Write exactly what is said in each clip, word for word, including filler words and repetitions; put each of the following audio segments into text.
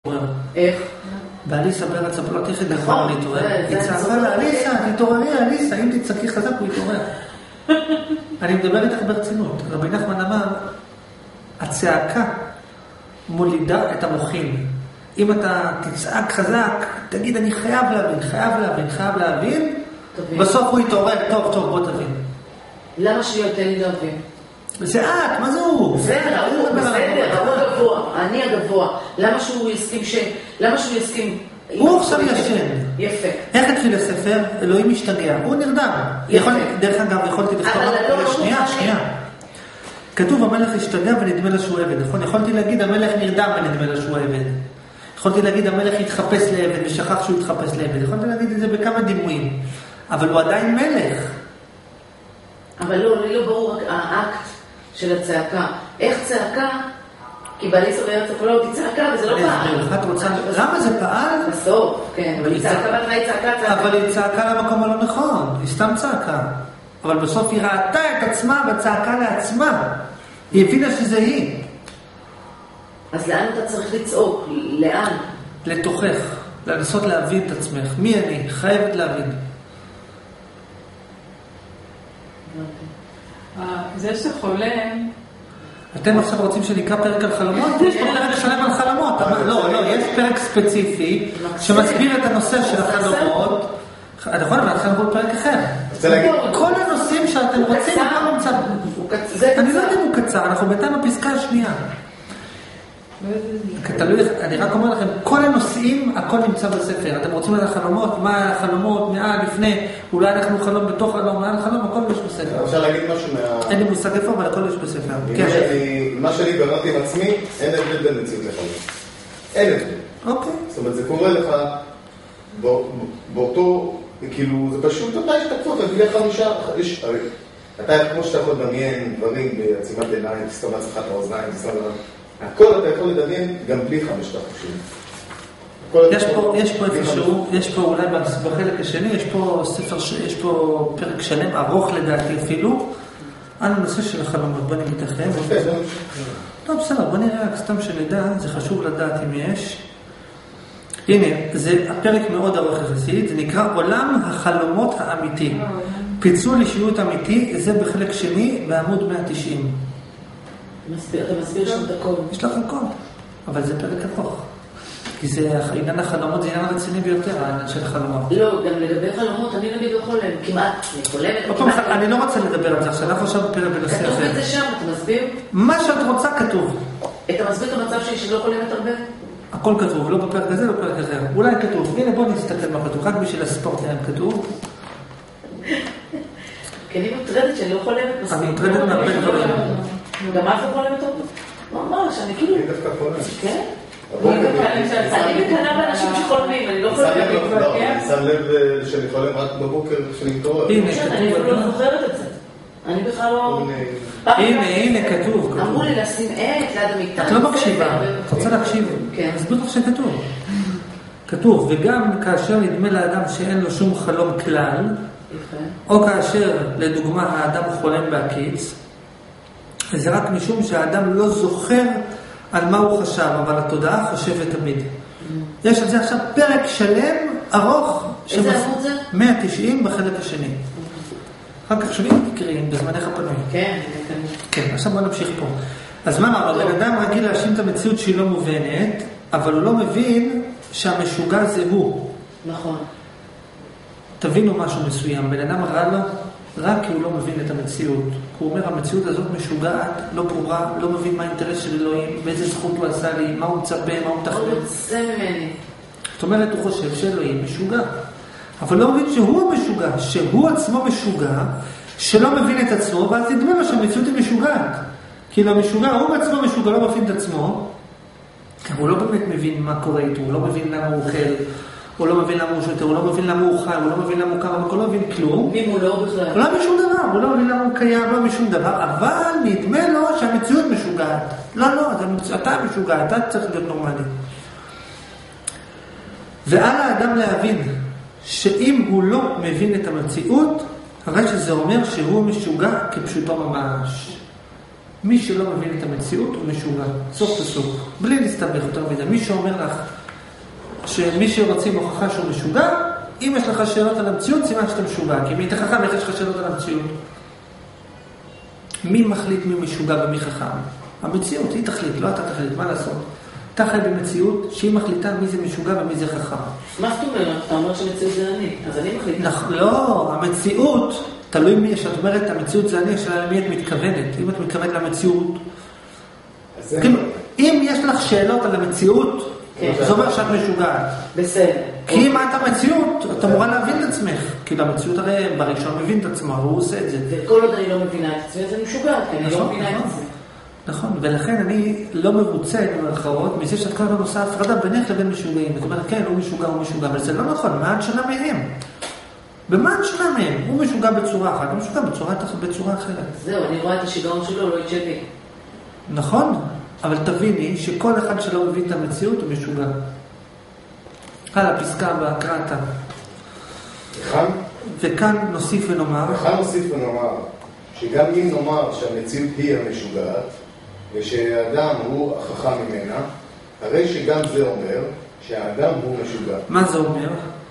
איך? באליסה בארץ הפלאות איך היא דבר להתעורר. היא צעקה לה, אליסה, תתעוררי, אליסה, אם תצעקי חזק הוא יתעורר. אני מדבר איתך ברצינות. רבי נחמן אמר, הצעקה מולידה את המוחים. אם אתה תצעק חזק, תגיד אני חייב להבין, חייב להבין, חייב להבין, בסוף הוא יתעורר, טוב, טוב, בוא תבין. למה שיהיה תן לי להבין? זה את, מה זה הוא? בסדר, הוא בסדר, הוא הגבוה, אני הגבוה. למה שהוא יסכים ש... למה שהוא יסכים... הוא עכשיו ישן. יפה. איך התחיל הספר? אלוהים משתגע. הוא נרדם. דרך אגב, יכולתי לכתוב... שנייה, שנייה. כתוב המלך השתגע ונדמה לה שהוא עבד. נכון? יכולתי להגיד המלך נרדם ונדמה לה שהוא עבד. יכולתי להגיד המלך התחפש לעבד ושכח שהוא התחפש לעבד. יכולתי להגיד את זה בכמה דימויים. אבל הוא עדיין מלך. אבל לא, לי לא ברור האקט של הצעקה. איך צעקה? כי באליסה בארץ הפלאות היא צעקה וזה לא פעל. למה זה פעל? בסוף, כן. אבל היא צעקה בהתחלה היא צעקה צעקה. אבל היא צעקה למקום הלא נכון. היא סתם צעקה. אבל בסוף היא ראתה את עצמה וצעקה לעצמה. היא הבינה שזה היא. אז לאן אתה צריך לצעוק? לאן? לתוכך. לנסות להבין את עצמך. מי אני? חייבת להבין. זה שחולם... אתם עכשיו רוצים שנקרא פרק על חלומות? יש פה פרק שלם על חלומות. לא, לא, יש פרק ספציפי שמסביר את הנושא של החלומות. נכון, אבל אנחנו נעבור פרק אחר. כל הנושאים שאתם רוצים, הכל נמצא. אני לא יודע אם הוא קצר, אנחנו בינתיים בפסקה השנייה. אני רק אומר לכם, כל הנושאים, הכל נמצא בספר. אתם רוצים לדעת חלומות, מה החלומות, מעל, לפני, אולי אנחנו חלום בתוך חלום, מעל חלום, הכל יש בספר. אפשר להגיד משהו מה... אין לי מושג איפה, אבל הכל יש בספר. מה שאני גררתי עם עצמי, אין הבדל בין מציאות לחלום. אין הבדל. אוקיי. זאת אומרת, זה קורה לך באותו, כאילו, זה פשוט, אתה יש תקפות, אתה תגיד חמישה, אתה, כמו שאתה יכול לדמיין דברים בעצימת עיניים, תסתום לעצמך את האוזניים, תסתום הכל אתה יכול לדמיין גם בלי חמשת החושים. יש פה, יש פה איפשהו, יש פה אולי בחלק השני, יש פה ספר, יש פה פרק שלם, ארוך לדעתי אפילו, על הנושא של החלומות. בוא נגיד לכם. טוב, בסדר, בוא נראה רק סתם שנדע, זה חשוב לדעת אם יש. הנה, זה הפרק מאוד ארוך יחסית, זה נקרא עולם החלומות האמיתי. פיצול אישיות אמיתי, זה בחלק שני בעמוד מאה ותשעים. אתה מסביר שם את הכל. יש לך הכל, אבל זה פרק ארוך. כי זה, עניין החלומות זה עניין רציני ביותר, העניין של החלומות. לא, גם לגבי חלומות, אני נגיד לא חולם, כמעט, אני חולמת, כמעט. אני לא רוצה לדבר על זה, עכשיו אנחנו עכשיו פרק בנושא אחר. כתוב את זה שם, אתה מסביר? מה שאת רוצה כתוב. אתה מסביר את המצב שלי שלא חולמת הרבה? הכל כתוב, לא בפרק הזה, לא בפרק אחר. אולי כתוב, הנה בוא נסתכל מה כתוב, רק בשביל הספורט להם כתוב. כי אני מוטרדת שאני לא חולמת מספיק. אני מוטרדת מהרבה דברים. גם את לא חולמת אותו? ממש, אני כאילו... אני דווקא חולמת. כן? אני מקנה באנשים שחולמים, אני לא חולמת. אני שם לב שאני חולם רק בבוקר כשאני מתעורר. אני אפילו לא זוכרת את זה. אני בכלל לא... הנה, הנה, כתוב. אמרו לי לשים עט ליד המיטה. את לא מקשיבה, את רוצה להקשיב. אז בטח שכתוב. כתוב, וגם כאשר נדמה לאדם שאין לו שום חלום כלל, או כאשר, לדוגמה, האדם חולם בהקיץ, זה רק משום שהאדם לא זוכר על מה הוא חשב, אבל התודעה חושבת תמיד. יש על זה עכשיו פרק שלם, ארוך, איזה עמוד זה? מאה ותשעים בחלק השני. אחר כך שומעים תקראים בזמנך הפנוי. כן, כן, עכשיו בוא נמשיך פה. אז מה אמר? הבן אדם רגיל להאשים את המציאות שהיא לא מובנת, אבל הוא לא מבין שהמשוגע זה הוא. נכון. תבינו משהו מסוים, בן אדם רע לו, רק כי הוא לא מבין את המציאות. הוא אומר, המציאות הזאת משוגעת, לא ברורה, לא מבין מה האינטרס של אלוהים, באיזה זכות הוא עשה לי, מה הוא מצפה, מה הוא מתכנן. הוא רוצה ממני. זאת אומרת, הוא חושב שאלוהים משוגע. אבל לא מבין שהוא המשוגע, שהוא עצמו משוגע, שלא מבין את עצמו, ואז נדמה לו שהמציאות היא משוגעת. כי למשוגע, הוא עצמו משוגע, לא מבין את עצמו, הוא לא באמת מבין מה קורה איתו, הוא לא מבין למה הוא אוכל, הוא לא מבין למה הוא שותה, הוא לא מבין למה הוא חי, הוא לא מבין למה הוא קם, הוא לא מבין כלום. מי הוא לא בכלל? הוא לא מבין שום דבר, הוא לא מבין למה הוא קיים, לא מבין שום דבר, אבל נדמה לו שהמציאות משוגעת. לא, לא, אתה משוגע, אתה צריך להיות נורמלי. ועל האדם להבין שאם הוא לא מבין את המציאות, הרי שזה אומר שהוא משוגע כפשוטו ממש. מי שלא מבין את המציאות הוא משוגע. סוף פסוק. בלי להסתבך יותר מדי. מי שאומר לך שמי שרוצים הוכחה שהוא משוגע, אם יש לך שאלות על המציאות, סימן שאתה משוגע. כי מי אתה חכם, איך יש לך שאלות על המציאות? מי מחליט מי משוגע ומי חכם? המציאות, היא תחליט, לא אתה תחליט, מה לעשות? אתה חי במציאות שהיא מחליטה מי זה משוגע ומי זה חכם. מה זאת אומרת? אתה אומר שמציאות זה אני, אז אני מחליטה. לא, המציאות, תלוי מי, שאת אומרת, המציאות זה אני, השאלה למי את מתכוונת. אם את מתכוונת למציאות, אם יש לך שאלות על המציאות, זה אומר שאת משוגעת. בסדר. כי אם את המציאות, את אמורה להבין את עצמך. כי למציאות הרי בראשון מבין את עצמו, הוא עושה את זה. וכל עוד אני לא מבינה את עצמי, אז אני משוגעת, כי אני לא מבינה את זה. נכון, ולכן אני לא מבוצע במרכאות מזה שאת כל הזמן עושה הפרדה בינך לבין משוגעים. זאת אומרת, כן, הוא משוגע, הוא משוגע, אבל זה לא נכון, מה את שונה מהם? במה את שונה מהם? הוא משוגע בצורה אחת, הוא משוגע בצורה, בצורה אחרת. זהו, אני רואה את השיגעון שלו, לא את שלי. נכון, אבל תביני שכל אחד שלא מבין את המציאות הוא משוגע. על הפסקה בהקראתה. וכאן? וכאן נוסיף ונאמר. וכאן נוסיף ונאמר, שגם אם נאמר שהמציאות היא המשוגעת, ושהאדם הוא החכם ממנה, הרי שגם זה אומר שהאדם הוא משוגע. מה זה אומר?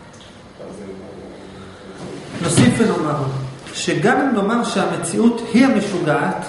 נוסיף ונאמר, שגם אם נאמר שהמציאות היא המשוגעת,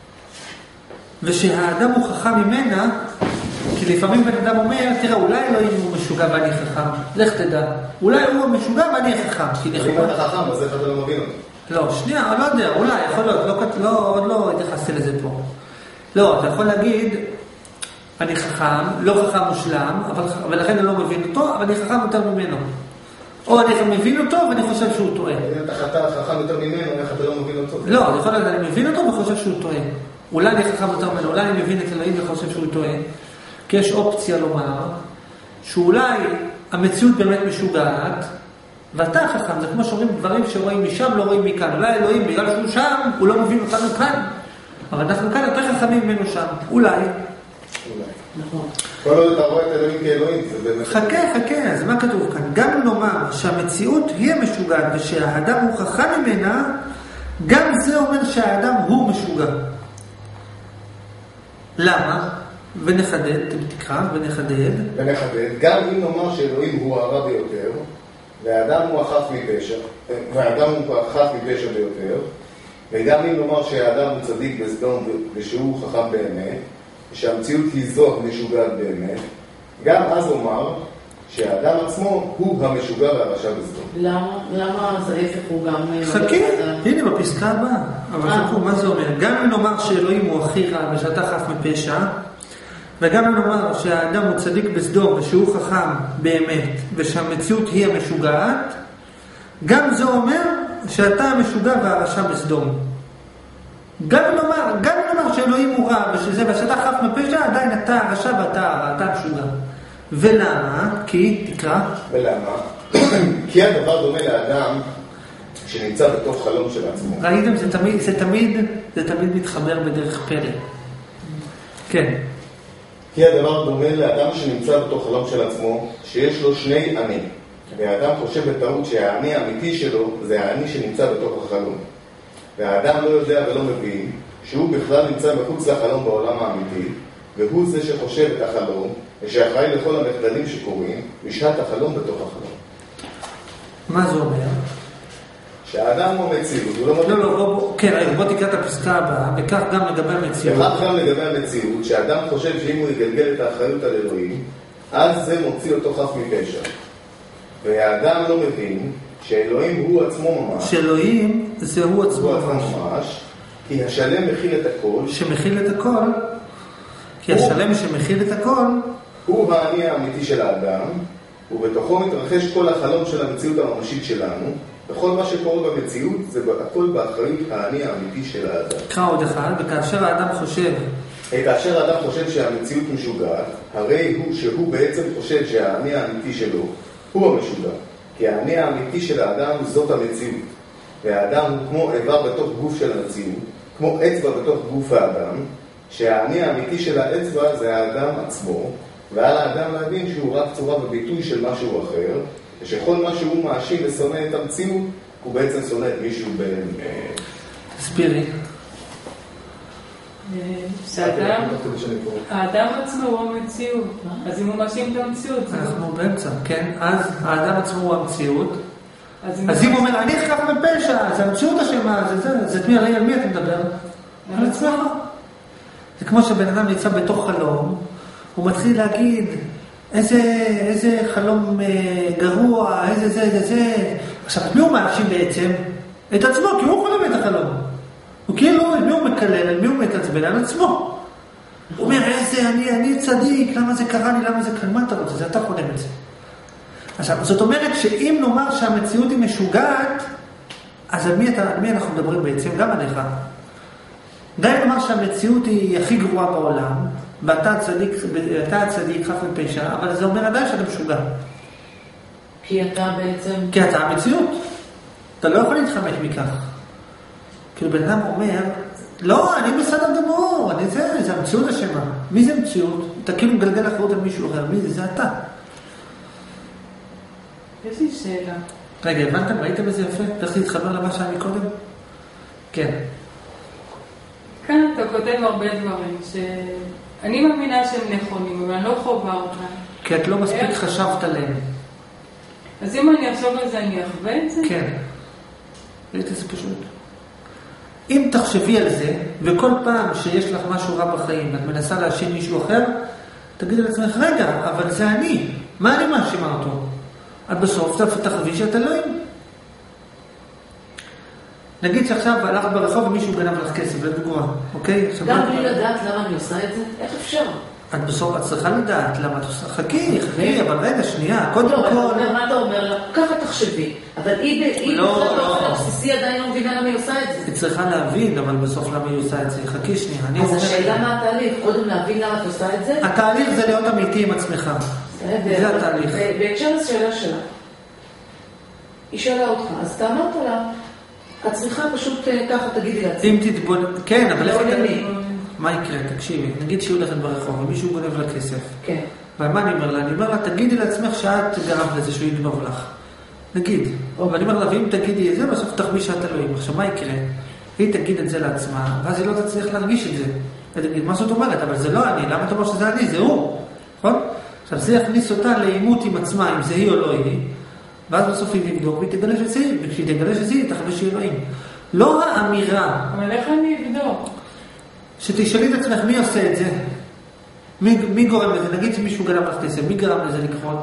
ושהאדם הוא חכם ממנה, כי לפעמים בן אדם אומר, תראה, אולי אלוהים הוא משוגע ואני חכם, לך תדע. אולי הוא המשוגע ואני חכם. אם אתה חכם, אז איך אתה לא מבין אותו? לא, שנייה, לא יודע, אולי, יכול להיות, לא, לא, עוד לא התייחסתי לזה פה. לא, אתה יכול להגיד, אני חכם, לא חכם מושלם, אבל, ולכן אני לא מבין אותו, אבל אני חכם יותר ממנו. או אני מבין אותו ואני חושב שהוא טועה. אם אתה חכם יותר ממנו, איך אתה לא מבין אותו? לא, יכול להיות, אני מבין אותו וחושב שהוא טועה. אולי אני חכם יותר ממנו, אולי אני מבין את אלוהים וחושב שהוא טועה. כי יש אופציה לומר, שאולי המציאות באמת משוגעת, ואתה חכם, זה כמו שאומרים דברים שרואים משם, לא רואים מכאן. אולי אלוהים, בגלל שהוא שם, הוא לא מבין אותנו כאן. אבל אנחנו כאן יותר חכמים ממנו שם. אולי. אולי. נכון. כל עוד אתה רואה את אלוהים כאלוהים, זה באמת... חכה, חכה, אז מה כתוב כאן? גם נאמר שהמציאות היא המשוגעת, ושהאדם הוא חכם ממנה, גם זה אומר שהאדם הוא משוגע. למה? ונחדד, תקרא, ונחדד. ונחדד, גם אם נאמר שאלוהים הוא הרע ביותר, והאדם הוא החף מפשע, והאדם הוא החף מפשע ביותר, וגם אם נאמר שהאדם הוא צדיק בסדום ושהוא חכם באמת, ושהמציאות היא זו המשוגעת באמת, גם אז אומר שהאדם עצמו הוא המשוגע והרשע בסדום. למה? למה זה ההפך הוא גם... חכי, הנה בפסקה הבאה. אבל חכו, מה זה אומר? גם אם נאמר שאלוהים הוא הכי רע ושאתה חף מפשע, וגם אם נאמר שהאדם הוא צדיק בסדום ושהוא חכם באמת ושהמציאות היא המשוגעת, גם זה אומר שאתה המשוגע והרשע בסדום. גם אם נאמר, גם אם נאמר שאלוהים הוא רע ושזה, ושאתה חף מפשע, עדיין אתה הרשע ואתה הרע, אתה המשוגע. ולמה? כי, תקרא. ולמה? כי הדבר דומה לאדם שנמצא בתוך חלום של עצמו. ראיתם, זה תמיד, זה תמיד, זה תמיד מתחבר בדרך פלא. כן. כי הדבר דומה לאדם שנמצא בתוך חלום של עצמו, שיש לו שני אני. והאדם חושב בטעות שהאני האמיתי שלו זה האני שנמצא בתוך החלום. והאדם לא יודע ולא מבין שהוא בכלל נמצא מחוץ לחלום בעולם האמיתי, והוא זה שחושב את החלום, ושאחראי לכל המחדלים שקורים, בשעת החלום בתוך החלום. מה זה אומר? שהאדם הוא המציאות, הוא לא מבין. לא, לא, בוא, כן, רגע, בוא תקרא את הפסקה הבאה, וכך גם לגבי המציאות. וכך גם לגבי המציאות, שהאדם חושב שאם הוא יגלגל את האחריות על אלוהים, אז זה מוציא אותו חף מפשע. והאדם לא מבין שאלוהים הוא עצמו ממש. שאלוהים זה הוא עצמו הוא ממש. ממש, כי השלם מכיל את הכל. שמכיל את הכל, כי הוא, השלם שמכיל את הכל, הוא האני האמיתי של האדם, ובתוכו מתרחש כל החלום של המציאות הממשית שלנו, וכל מה שקורה במציאות זה הכל באחריות האני האמיתי של האדם. קרא עוד אחד, וכאשר האדם חושב... כאשר האדם חושב שהמציאות משוגעת, הרי הוא שהוא בעצם חושב שהאני האמיתי שלו הוא המשוגע. כי האני האמיתי של האדם זאת המציאות. והאדם הוא כמו איבר בתוך גוף של המציאות, כמו אצבע בתוך גוף האדם, שהאני האמיתי של האצבע זה האדם עצמו, ועל האדם להבין שהוא רק צורה וביטוי של משהו אחר, ושכל מה שהוא מאשים ושונא את המציאות, הוא בעצם שונא את מישהו באמת. תסבירי. האדם עצמו הוא המציאות, אז אם הוא מאשים את המציאות... אנחנו באמצע, כן? אז האדם עצמו הוא המציאות, אז אם הוא אומר, אני חף מפשע, זה המציאות אשמה, זה תמי עלי, על מי אתה מדבר? על עצמך. זה כמו שבן אדם נמצא בתוך חלום, הוא מתחיל להגיד, איזה חלום גרוע, איזה זה, איזה זה. עכשיו, מי הוא מאשים בעצם? את עצמו, כי הוא חולם את החלום. הוא כאילו, מי הוא מקלל, מי הוא מתעצבן? על עצמו. הוא אומר, איזה, אני, אני צדיק, למה זה קרה לי, למה זה קרה? מה אתה רוצה? זה אתה חולם את זה. עכשיו, זאת אומרת שאם נאמר שהמציאות היא משוגעת, אז על מי, אתה, על מי אנחנו מדברים בעצם? גם עליך. גם אם נאמר שהמציאות היא הכי גרועה בעולם, ואתה הצדיק, אתה הצדיק חף מפשע, אבל זה אומר עדיין שאתה משוגע. כי אתה בעצם... כי אתה המציאות. אתה לא יכול להתחמק מכך. כאילו בן אדם אומר, לא, אני בסדר גמור, אני זה, זה המציאות אשמה. מי זה מציאות? אתה כאילו מגלגל אחרות על מישהו אחר. מי זה? זה אתה. יש לי שאלה. רגע, הבנתם? ראיתם איזה יפה? צריך להתחבר למה שהיה מקודם? כן. כאן אתה כותב הרבה דברים שאני מאמינה שהם נכונים, אבל אני לא חובה אותם. כי את לא מספיק חשבת עליהם. אז אם אני אחשוב על זה, אני אחווה את זה? כן. ראיתי זה פשוט. אם תחשבי על זה, וכל פעם שיש לך משהו רע בחיים, את מנסה להאשים מישהו אחר, תגידי לעצמך, רגע, אבל זה אני. מה אני מאשימה אותו? את בסוף תחשבי שאת אלוהים. נגיד שעכשיו הלכת ברחוב ומישהו גנב לך כסף, לדוגמה, אוקיי? גם בלי לדעת למה אני עושה את זה, איך אפשר? את בסוף, את צריכה לדעת למה את עושה, חכי, חכי, אבל רגע, שנייה, קודם כל... מה אתה אומר לה? ככה תחשבי, אבל היא בכלל באופן הבסיסי עדיין לא מבינה למה היא עושה את זה. היא צריכה להבין, אבל בסוף למה היא עושה את זה, חכי שנייה. אז השאלה מה התהליך? קודם להבין למה את עושה את זה? התהליך זה להיות אמיתי עם עצמך. זה התהליך. בהקשר לשאלה שלה, היא שאלה אותך, אז אתה אמרת לה, את צריכה פשוט ככה תגידי לעצמי. אם תתבונן, כן, אבל... לא למי. מה יקרה? תקשיבי, נגיד שהיא הולכת ברחוב ומישהו גונב לה כסף. כן. ומה אני אומר לה? אני אומר לה, תגידי לעצמך שאת גרמת לזה שהוא יגנוב לך. נגיד. ואני אומר לה, ואם תגידי את זה, בסוף תחמיא שאת אלוהים. עכשיו, מה יקרה? היא תגיד את זה לעצמה, ואז היא לא תצליח להרגיש את זה. ותגיד, מה זאת אומרת? אבל זה לא אני, למה אתה אומר שזה אני? זה הוא. נכון? עכשיו, זה יכניס אותה לאימות עם עצמה, אם זה היא או לא היא. ואז בסוף היא תבדוק והיא תגלה שזה היא. וכשהיא תגלה שזה היא, תחמיא שהיא אלוהים. לא האמירה. אבל איך אני אבדוק? שתשאלי את עצמך, מי עושה את זה? מי, מי גורם לזה? נגיד שמישהו גרם לך כסף, מי גרם לזה לקרות?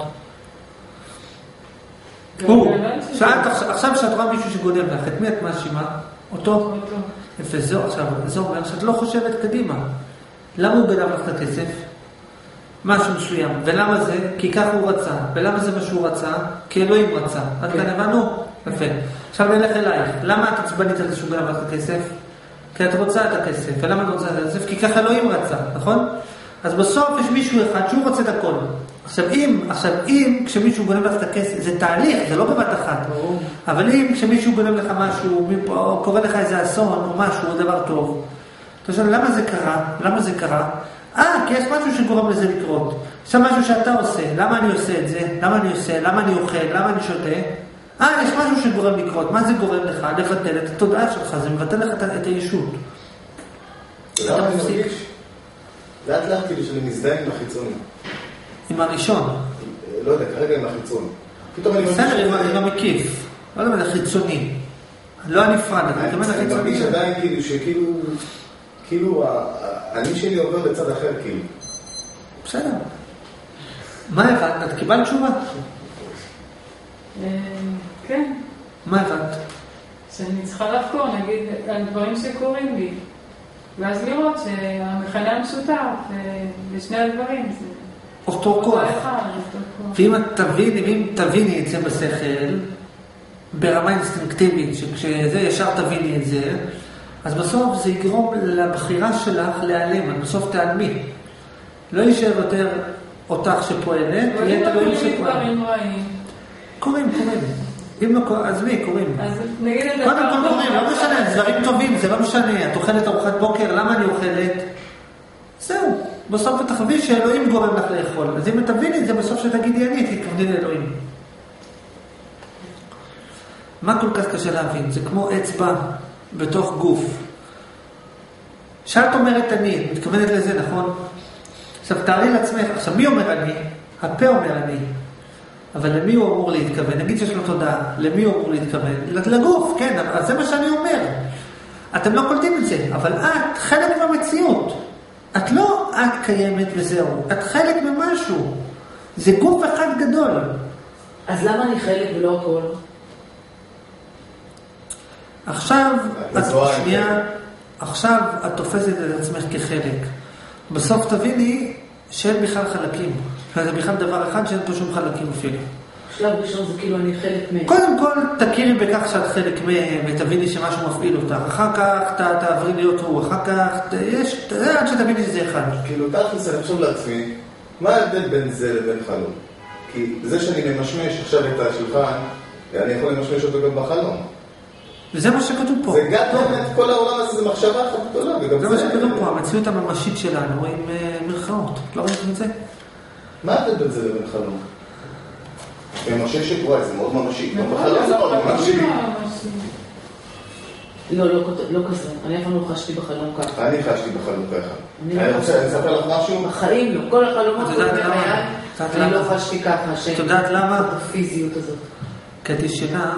הוא. שאת, עכשיו שאת רואה מישהו שגונב לך, את מי את מאשימה? אותו? יפה, זהו עכשיו. זה אומר שאת לא חושבת קדימה. למה הוא גנב לך את הכסף? משהו מסוים. ולמה זה? כי כך הוא רצה. ולמה זה מה שהוא רצה? כי אלוהים רצה. עד כאן הבנו? יפה. עכשיו נלך אלייך. למה את עצבנית על זה שהוא גנב לך את הכסף? כי את רוצה את הכסף. ולמה את רוצה את הכסף? כי ככה אלוהים רצה, נכון? אז בסוף יש מישהו אחד שהוא רוצה את הכל. עכשיו אם, עכשיו אם כשמישהו גונב לך את הכסף, זה תהליך, זה לא בבת אחת. אבל אם כשמישהו גונב לך משהו, או קורא לך איזה אסון או משהו, או דבר טוב, אתה שואל, למה זה קרה? למה זה קרה? אה, כי יש משהו שגורם לזה לקרות. עכשיו משהו שאתה עושה, למה אני עושה את זה? למה אני עושה? למה אני אוכל? למה אני שותה? אה, יש משהו שגורם לקרות. מה זה גורם לך? לבטל את התודעה שלך. זה מבטל לך את הישות. למה אני מרגיש? לאט לאט כאילו שאני מזדהה עם החיצון. עם הראשון? לא יודע, כרגע עם החיצון. פתאום אני מרגיש... בסדר, עם המקיף. לא יודע, זה חיצוני. לא הנפרד, אתה מתכוון החיצוני. אני מרגיש עדיין כאילו שכאילו... כאילו, אני שלי עובר לצד אחר כאילו. בסדר. מה הבנת? את קיבלת תשובה? כן. מה הבנת? שאני צריכה לחקור, נגיד, על דברים שקורים לי. ואז לראות שהמכנה המשותף לשני הדברים זה... אותו כוח. ואם את תביני, ואם תביני את זה בשכל, ברמה אינסטינקטיבית, שכשזה ישר תביני את זה, אז בסוף זה יגרום לבחירה שלך להיעלם, בסוף תעלמי. לא יישאר יותר אותך שפועלת, יהיה את אלוהים שפועלת. קוראים, קוראים. אם לא קוראים, אז מי? קוראים. קודם כל קוראים, לא משנה, דברים טובים, זה לא משנה. את אוכלת ארוחת בוקר, למה אני אוכלת? זהו. בסוף תחווי שאלוהים גורם לך לאכול. אז אם תביני את זה, בסוף שתגידי אני, תתכווני לאלוהים. מה כל כך קשה להבין? זה כמו אצבע בתוך גוף. שאת אומרת אני, את מתכוונת לזה, נכון? עכשיו, תארי לעצמך, עכשיו, מי אומר אני? הפה אומר אני. אבל למי הוא אמור להתכוון? נגיד שיש לו תודעה, למי הוא אמור להתכוון? לגוף, כן, אז זה מה שאני אומר. אתם לא קולטים את זה, אבל את חלק מהמציאות. את לא את קיימת וזהו, את חלק ממשהו. זה גוף אחד גדול. אז למה אני חלק ולא הכל? עכשיו, את שנייה, עכשיו את תופסת את עצמך כחלק. בסוף תביני שאין בכלל חלקים. זה בכלל דבר אחד שאין פה שום חלקים אפילו. שלב ראשון זה כאילו אני חלק מהם. קודם כל, תכירי בכך שאת חלק מהם, ותביני שמשהו מפעיל אותך. אחר כך, תעברי להיות הוא. אחר כך, יש, עד שתביני שזה אחד. כאילו, תכלס, אני חושב לעצמי, מה ההבדל בין זה לבין חלום? כי זה שאני ממשמש עכשיו את השולחן, אני יכול למשמש אותו גם בחלום. וזה מה שכתוב פה. זה גם באמת, כל העולם הזה זה מחשבה אחת גדולה. זה מה שכתוב פה, המציאות הממשית שלנו עם מרכאות. לא ראיתם את זה? מה ההבדל בין זה לבין חלום? ממששת, וואי, זה מאוד ממשי. גם בחלום זה מאוד ממשי. לא, לא כזה. אני אף פעם לא חשתי בחלום ככה. אני חשתי בחלום ככה. אני רוצה לספר לך משהו? בחיים לא. כל החלומות אני לא חשתי ככה. את יודעת למה? הפיזיות הזאת. כי את ישנה,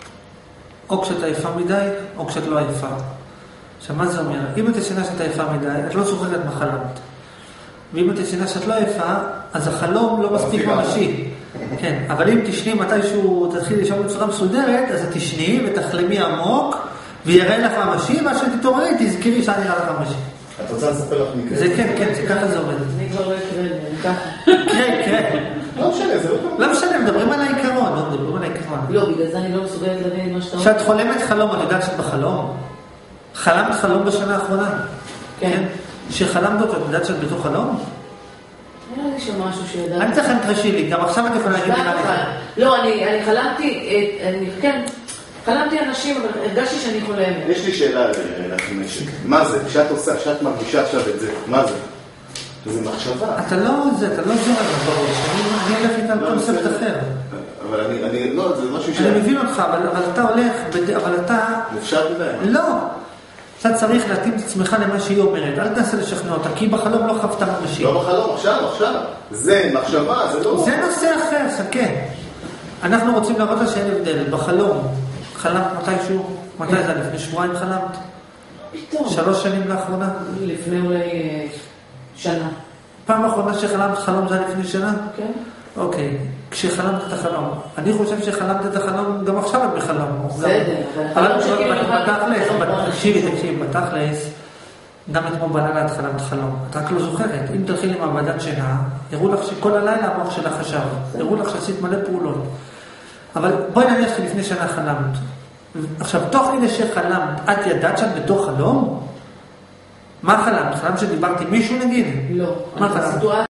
או כשאת עייפה מדי, או כשאת לא עייפה. עכשיו, מה זה אומר? אם את ישנה שאת עייפה מדי, את לא זוכרת מה חלמת. ואם את ישנה שאת לא עייפה, אז החלום לא מספיק ממשי. כן, אבל אם תשני מתישהו תתחיל לישון בצורה מסודרת, אז את תשני ותחלמי עמוק, ויראה לך ממשי, מה שתתעוררי, תזכירי שאני נראה לך ממשי. את רוצה לספר לך מקרה? זה כן, כן, זה ככה זה עובד. אני כבר לא אקרא, אני ככה. קרה, קרה. לא משנה, זה לא טוב. לא משנה, מדברים על העיקרון, לא מדברים על העיקרון. לא, בגלל זה אני לא מסוגלת להבין מה שאתה אומר. כשאת חולמת חלום, את יודעת שאת בחלום? חלמת חלום בשנה האחרונה? כן. שחלמת אותו, את יודעת שאת בתוך חלום? נראה לי שמשהו שידעת. אני צריכה תרשי לי, גם עכשיו אני יכולה להגיד לי מה אני. לא, אני חלמתי, כן, חלמתי אנשים, אבל הרגשתי שאני חולמת. יש לי שאלה לך משק. מה זה? כשאת עושה, כשאת מרגישה עכשיו את זה, מה זה? זה מחשבה. אתה לא זה, אתה לא זה רק בראש. אני הולך איתה על קונספט אחר. אבל אני, לא, זה משהו ש... אני מבין אותך, אבל אתה הולך, אבל אתה... מופשט מדי. לא. אתה צריך להתאים את עצמך למה שהיא אומרת. אל תנסה לשכנע אותה, כי בחלום לא חוותה ממשי. לא בחלום, עכשיו, עכשיו. זה מחשבה, זה לא... זה נושא אחר, סכה. אנחנו רוצים להראות לה שאין הבדל. בחלום, חלמת מתישהו? מתי זה? לפני שבועיים חלמת? פתאום. שלוש שנים לאחרונה? לפני אולי שנה. פעם האחרונה שחלמת חלום זה היה לפני שנה? כן. אוקיי, כשחלמת את החלום. אני חושב שחלמת את החלום, גם עכשיו את בחלום. בסדר, אבל בתכלס, תקשיבי, תקשיבי, בתכלס, גם אתמול בלילה את חלמת חלום. את רק לא זוכרת. אם תלכי למעבדת שינה, יראו לך שכל הלילה המוח שלך חשב. יראו לך שעשית מלא פעולות. אבל בואי נניח שלפני שנה חלמת. עכשיו, תוך כדי שחלמת, את ידעת שאת בתוך חלום? מה חלמת? חלמת שדיברתי מישהו נגיד? לא. מה חלמת?